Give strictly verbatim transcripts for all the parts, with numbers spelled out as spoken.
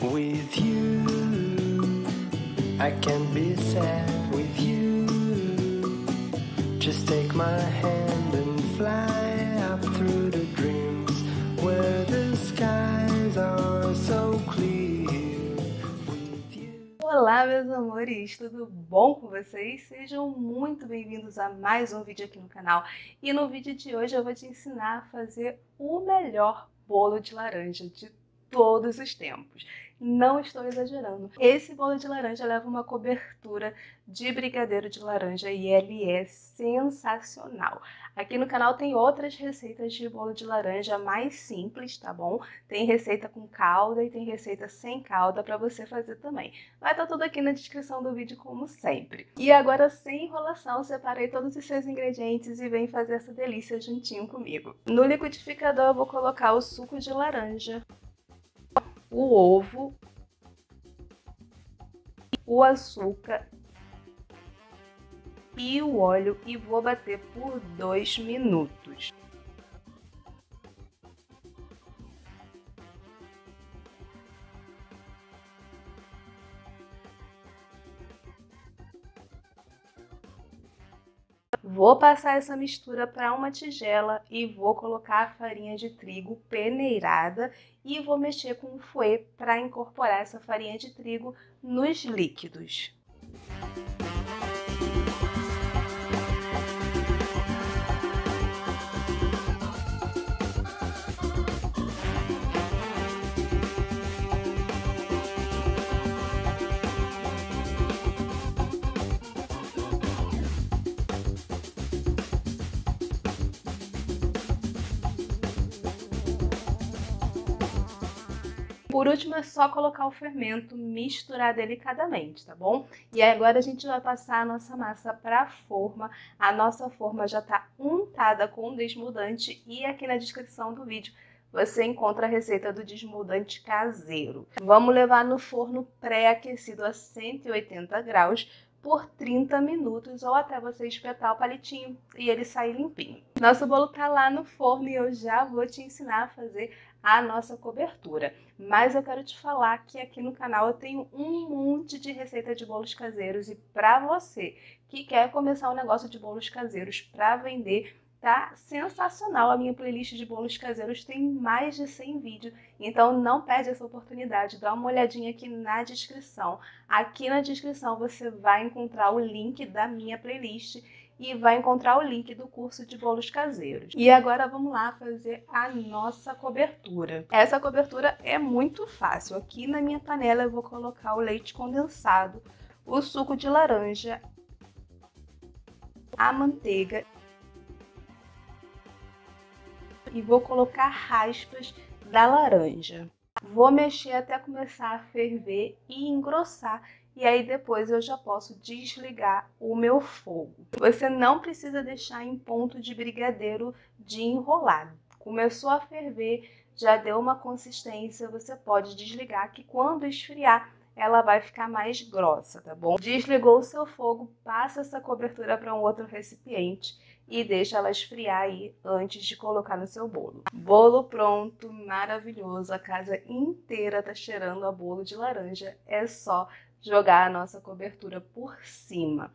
with you. I can't be sad with you. Just take my hand and fly up through the dreams where the skies are so clear with you. Olá, meus amores, tudo bom com vocês? Sejam muito bem-vindos a mais um vídeo aqui no canal. E no vídeo de hoje eu vou te ensinar a fazer o melhor bolo de laranja de todos os tempos. Não estou exagerando. Esse bolo de laranja leva uma cobertura de brigadeiro de laranja e ele é sensacional. Aqui no canal tem outras receitas de bolo de laranja mais simples, tá bom? Tem receita com calda e tem receita sem calda para você fazer também. Vai estar tudo aqui na descrição do vídeo, como sempre. E agora, sem enrolação, separei todos os seus ingredientes e vem fazer essa delícia juntinho comigo. No liquidificador eu vou colocar o suco de laranja, o ovo, o açúcar e o óleo e vou bater por dois minutos. Vou passar essa mistura para uma tigela e vou colocar a farinha de trigo peneirada e vou mexer com o fouet para incorporar essa farinha de trigo nos líquidos. Por último, é só colocar o fermento, misturar delicadamente, tá bom? E aí agora a gente vai passar a nossa massa para a forma. A nossa forma já está untada com desmoldante e aqui na descrição do vídeo você encontra a receita do desmoldante caseiro. Vamos levar no forno pré-aquecido a cento e oitenta graus por trinta minutos ou até você espetar o palitinho e ele sair limpinho. Nosso bolo tá lá no forno e eu já vou te ensinar a fazer a nossa cobertura. Mas eu quero te falar que aqui no canal eu tenho um monte de receita de bolos caseiros e para você que quer começar um negócio de bolos caseiros para vender, tá sensacional. A minha playlist de bolos caseiros tem mais de cem vídeos, então não perde essa oportunidade. Dá uma olhadinha aqui na descrição. Aqui na descrição você vai encontrar o link da minha playlist e vai encontrar o link do curso de bolos caseiros. E agora vamos lá fazer a nossa cobertura. Essa cobertura é muito fácil. Aqui na minha panela eu vou colocar o leite condensado, o suco de laranja, a manteiga e vou colocar raspas da laranja. Vou mexer até começar a ferver e engrossar. E aí depois eu já posso desligar o meu fogo. Você não precisa deixar em ponto de brigadeiro de enrolar. Começou a ferver, já deu uma consistência, você pode desligar que quando esfriar ela vai ficar mais grossa, tá bom? Desligou o seu fogo, passa essa cobertura para um outro recipiente e deixa ela esfriar aí antes de colocar no seu bolo. Bolo pronto, maravilhoso, a casa inteira tá cheirando a bolo de laranja, é só jogar a nossa cobertura por cima.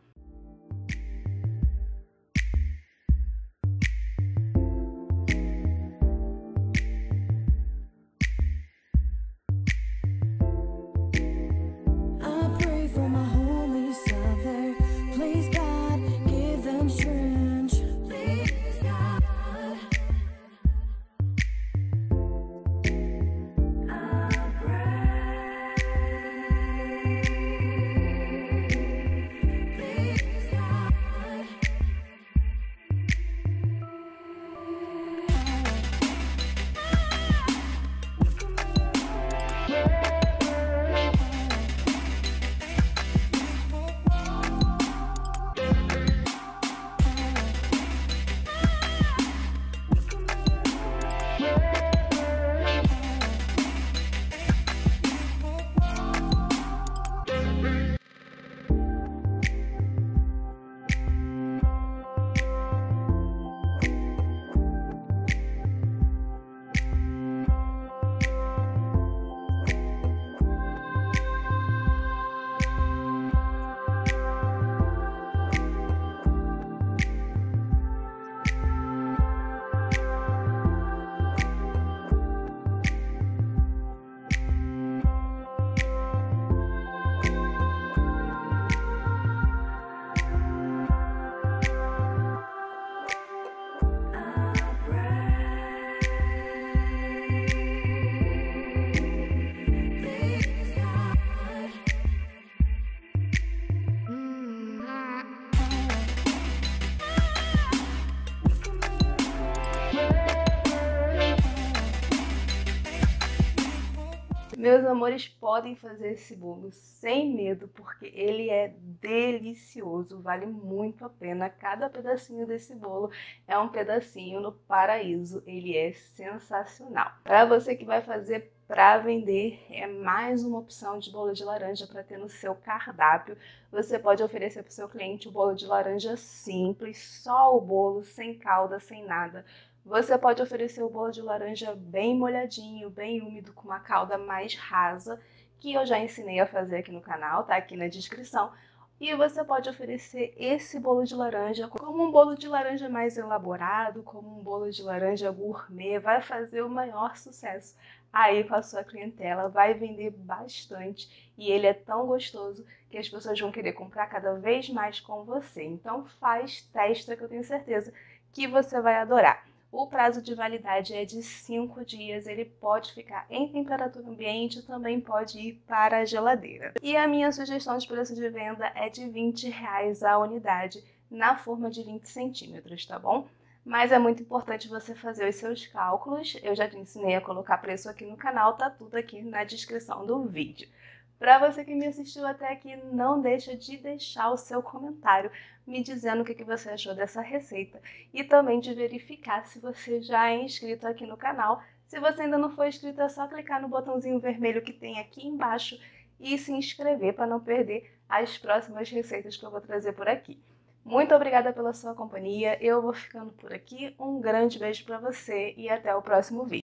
amores, podem fazer esse bolo sem medo, porque ele é delicioso, vale muito a pena. Cada pedacinho desse bolo é um pedacinho no paraíso, ele é sensacional. Para você que vai fazer para vender, é mais uma opção de bolo de laranja para ter no seu cardápio. Você pode oferecer para o seu cliente o bolo de laranja simples, só o bolo, sem calda, sem nada. Você pode oferecer o bolo de laranja bem molhadinho, bem úmido, com uma calda mais rasa, que eu já ensinei a fazer aqui no canal, tá aqui na descrição. E você pode oferecer esse bolo de laranja como um bolo de laranja mais elaborado, como um bolo de laranja gourmet, vai fazer o maior sucesso aí com a sua clientela, vai vender bastante e ele é tão gostoso que as pessoas vão querer comprar cada vez mais com você. Então faz, testa, que eu tenho certeza que você vai adorar. O prazo de validade é de cinco dias, ele pode ficar em temperatura ambiente, também pode ir para a geladeira. E a minha sugestão de preço de venda é de vinte reais a unidade, na forma de vinte centímetros, tá bom? Mas é muito importante você fazer os seus cálculos, eu já te ensinei a colocar preço aqui no canal, tá tudo aqui na descrição do vídeo. Para você que me assistiu até aqui, não deixa de deixar o seu comentário me dizendo o que você achou dessa receita e também de verificar se você já é inscrito aqui no canal. Se você ainda não for inscrito, é só clicar no botãozinho vermelho que tem aqui embaixo e se inscrever para não perder as próximas receitas que eu vou trazer por aqui. Muito obrigada pela sua companhia, eu vou ficando por aqui, um grande beijo para você e até o próximo vídeo.